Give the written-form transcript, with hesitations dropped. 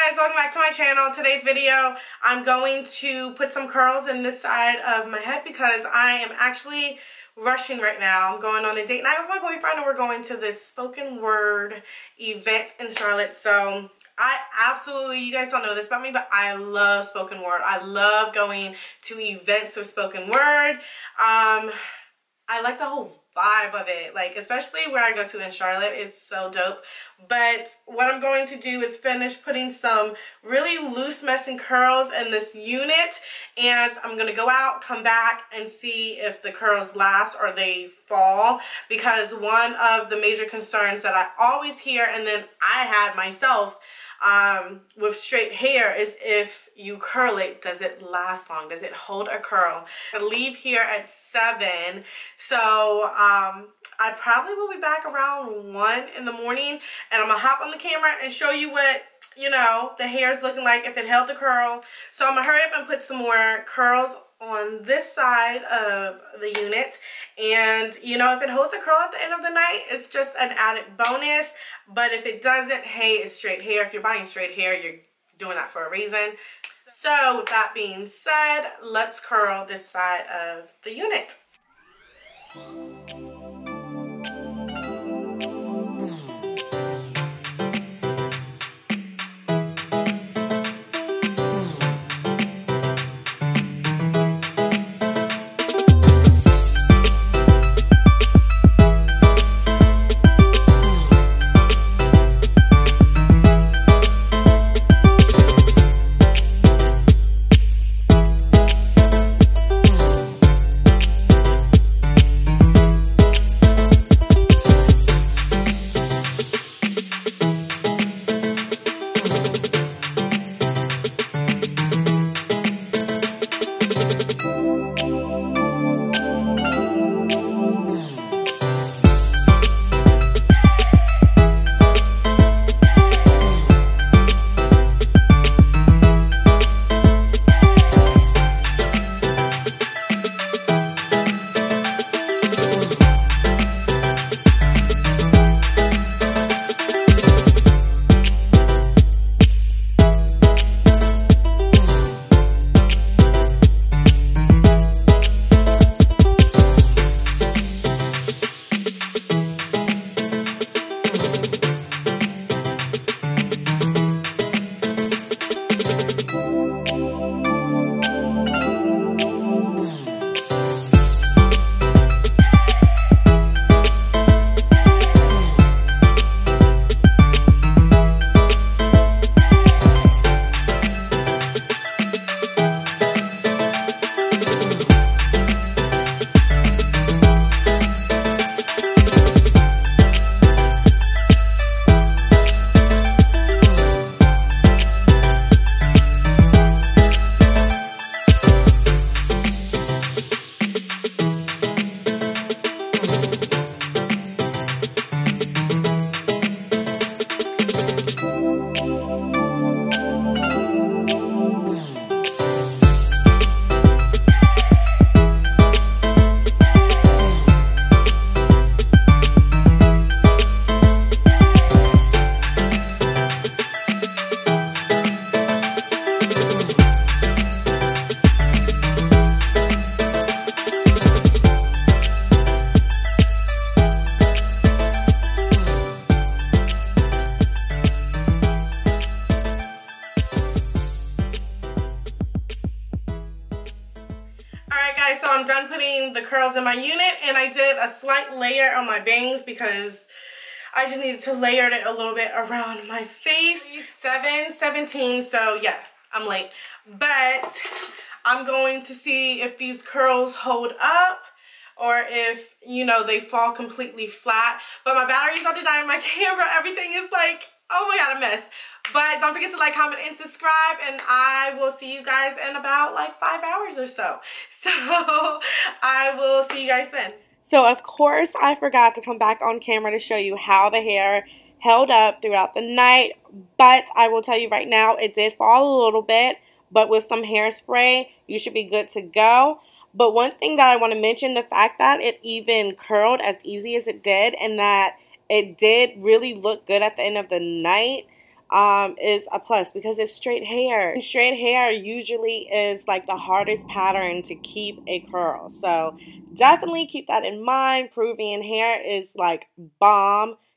guys, welcome back to my channel. Today's video, I'm going to put some curls in this side of my head because I am actually rushing right now. I'm going on a date night with my boyfriend and we're going to this spoken word event in Charlotte. So I absolutely, you guys don't know this about me, but I love spoken word. I love going to events with spoken word. I like the whole vibe of it, like especially where I go to in Charlotte. It's so dope. But what I'm going to do is finish putting some really loose messing curls in this unit, and I'm gonna go out, come back, and see if the curls last or they fall, because one of the major concerns that I always hear, and then I had myself with straight hair, is if you curl it, does it last long? Does it hold a curl? I leave here at 7, so I probably will be back around 1 in the morning, and I'm gonna hop on the camera and show you what, you know, the hair is looking like, if it held the curl. So I'm gonna hurry up and put some more curls on this side of the unit, and you know, if it holds a curl at the end of the night, it's just an added bonus. But if it doesn't, hey, it's straight hair. If you're buying straight hair, you're doing that for a reason. So with that being said, let's curl this side of the unit. So I'm done putting the curls in my unit, and I did a slight layer on my bangs because I just needed to layer it a little bit around my face. 7:17, so yeah, I'm late. But I'm going to see if these curls hold up or if, you know, they fall completely flat. But my battery's about to die on my camera. Everything is like, oh my god, a mess. But don't forget to like, comment, and subscribe, and I will see you guys in about like 5 hours or so. So I will see you guys then. So of course I forgot to come back on camera to show you how the hair held up throughout the night, but I will tell you right now, it did fall a little bit, but with some hairspray you should be good to go. But one thing that I want to mention, the fact that it even curled as easy as it did, and that it did really look good at the end of the night, is a plus because it's straight hair. And straight hair usually is like the hardest pattern to keep a curl. So definitely keep that in mind. Peruvian hair is like bomb.